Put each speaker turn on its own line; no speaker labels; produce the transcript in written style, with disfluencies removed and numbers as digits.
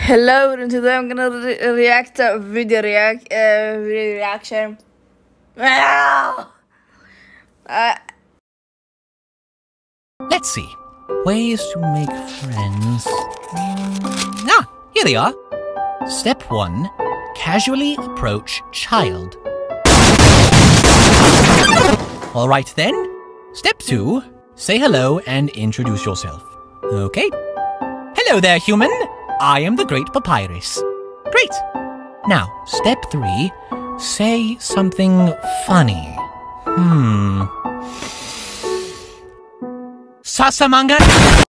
Hello, and today I'm gonna react to video reaction. Ah!
Let's see. Ways to make friends. Here they are. Step 1. Casually approach child. Alright then. Step 2. Say hello and introduce yourself. Okay. Hello there, human. I am the Great Papyrus. Great. Now, step 3. Say something funny. Sasamanga.